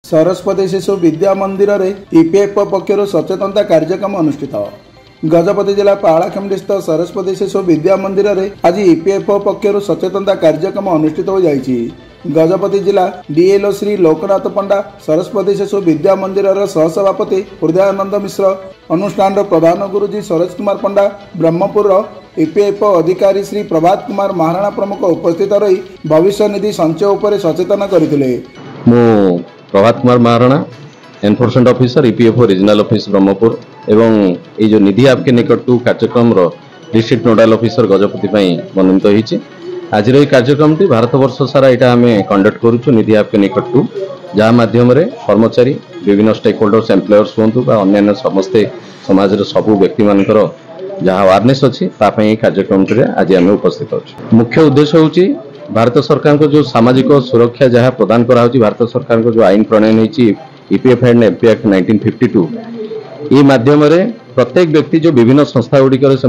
सरस्वती शिशु विद्या मंदिर रे ईपीएफओ पक्षर सचेतनता कार्यक्रम अनुष्ठित। गजपति जिला पालाखेमूंडी सरस्वती शिशु विद्या मंदिर रे आज ईपीएफओ पक्षर सचेतनता कार्यक्रम अनुष्ठित हो जाइछि। गजपति जिला डीएलओ श्री लोकनाथ पंडा, सरस्वती शिशु विद्या मंदिर सहसभापति हृदयानंद मिश्र, अनुष्ठान प्रधान गुरुजी सरोज कुमार पंडा, ब्रह्मपुर ईपीएफओ अधिकारी श्री प्रभात कुमार महाराणा प्रमुख उपस्थित रही भविष्य निधि संचय उपर सचेतन करथिले। Prabhat Kumar Maharana, enforcement officer EPFO regional office Brahmapur एवं ये जो निधि आपके निकट टू कार्यक्रम डिस्ट्रिक्ट नोडाल ऑफिसर गजपति मनोनीत होती। आज कार्यक्रम टी भारत वर्ष सारा यहाँ आम कंडक्ट करुचु निधि आपके निकट टू, जहाँ मध्यम कर्मचारी विभिन्न स्टेक होल्डर्स एम्प्लॉयर्स हूँ अन्य समस्ते समाज सबू व्यक्ति मानकर जहाँ अवेयरनेस अच्छी कार्यक्रम आज आम उपस्थित अच्छे। मुख्य उद्देश्य हूँ भारत सरकार को जो सामाजिक सुरक्षा जहाँ प्रदान करा भारत सरकार को जो आईन प्रणयन होती ईपीएफ एंड एफपी एक्ट 1952 ये माध्यम प्रत्येक व्यक्ति जो विभिन्न संस्था गुड़िक से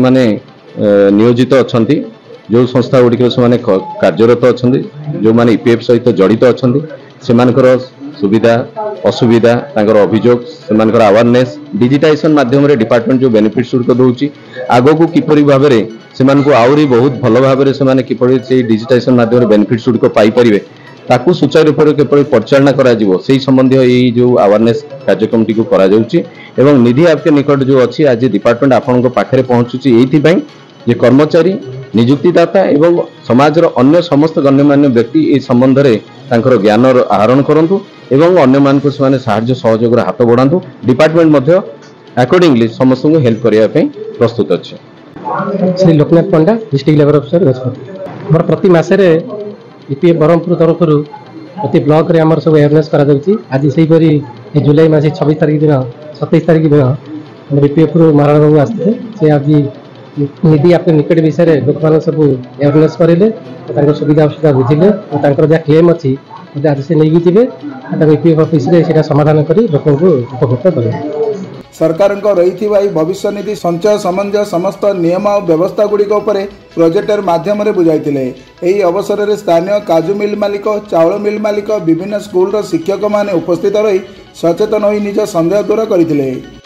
नियोजित अच्छा, जो संस्था गुड़िक से कार्यरत अच्छा, जो मैंने ईपीएफ सहित जड़ित अच्छा से सुविधा असुविधा अभियोग से अवेयरनेस डिजिटाइजेशन माध्यम डिपार्टमेंट जो बेनिफिट्स गुड़िक दूसरी आग को किपरि भाव से आहरी बहुत भल भाव से किपरि से डिजिटाइजेशन माध्यम बेनिफिट्स गुड़िक पाइपर ताकू सुचारू रूप से परिचालना करा से संबंधी ये जो अवेयरनेस कार्यक्रम टी करा एवं निधि आपके निकट जो अच्छी आज डिपार्टमेंट आपण पाखे पहुंचुची ये कर्मचारी नियुक्तिदाता एवं समाजर अन्य समस्त गण्यमान्य व्यक्ति ये संबंध में ज्ञान आहरण करूँ एवं अन्य मान साहाय्य सहयोग हाथ बढ़ातु। डिपार्टमेंट अकॉर्डिंगली समस्त को हेल्प करने प्रस्तुत अच्छे। Shri Loknath Panda, district level officer Gajapati. मोर प्रति मासरे ईपीएफ ब्रह्मपुर तरफ प्रति ब्लॉक रे आमर सब अवेयरनेस करा जाउची। आज सेहीपरि जुलाई मास 26 तारिख दिन 27 तारिख दिन ईपीएफ महाराणा बाबू आसते से आज निधि आपके निकट विषय लोक मान सब अवेयरनेस करेंगे, सुविधा असुविधा बुझिले और जहाँ क्लेम अच्छी आज से नहीं जी ईपीएफ ऑफिस समाधान कर लोक उपभोक्त करेंगे। सरकार रही भविष्य निधि संचय संबंधी समस्त नियम और व्यवस्था गुड़िक प्रोजेक्टर माध्यम बुझाई। यही अवसर में स्थानीय काजू मिल मालिक, चाउल मिल मालिक, विभिन्न स्कूल शिक्षक माने उपस्थित रही सचेतन हो निज संदेह दूर करते।